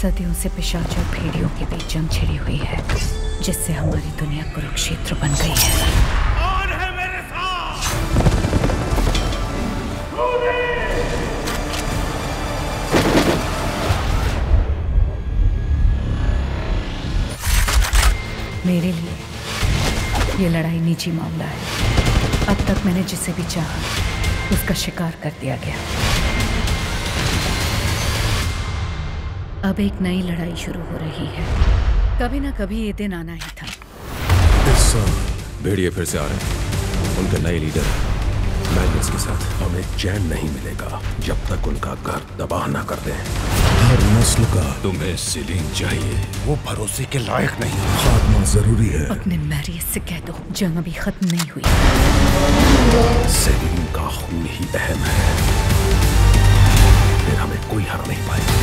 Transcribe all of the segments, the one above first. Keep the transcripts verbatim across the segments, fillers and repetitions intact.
सदियों से पिशाच और भेड़ियों के बीच जंग छिड़ी हुई है, जिससे हमारी दुनिया कुरुक्षेत्र बन गई है। कौन है मेरे साथ? मेरे लिए ये लड़ाई निजी मामला है। अब तक मैंने जिसे भी चाहा उसका शिकार कर दिया गया। अब एक नई लड़ाई शुरू हो रही है। कभी ना कभी ये दिन आना ही था। इस साल भेड़िए फिर से आ रहे हैं, उनके नए लीडर मैग्नस के साथ। हमें चैन नहीं मिलेगा जब तक उनका घर तबाह ना कर दें। हर नस्ल का तुम्हें सीलिंग चाहिए, वो भरोसे के लायक नहीं। खात्मा जरूरी है। अपने मैरियस से कह दो जंग अभी खत्म नहीं हुई। सेलिन का खून ही अहम है, फिर हमें कोई हरा नहीं पाएगा।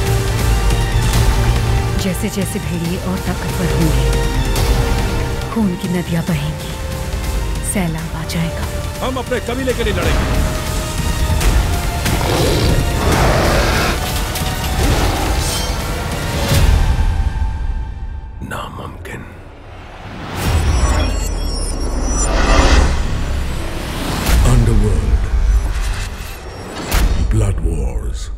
जैसे जैसे भेड़िए और ताकतवर होंगे, खून की नदियां बहेंगी, सैलाब आ जाएगा। हम अपने कबीले के लिए लड़ेंगे। नामुमकिन। Underworld. Blood Wars.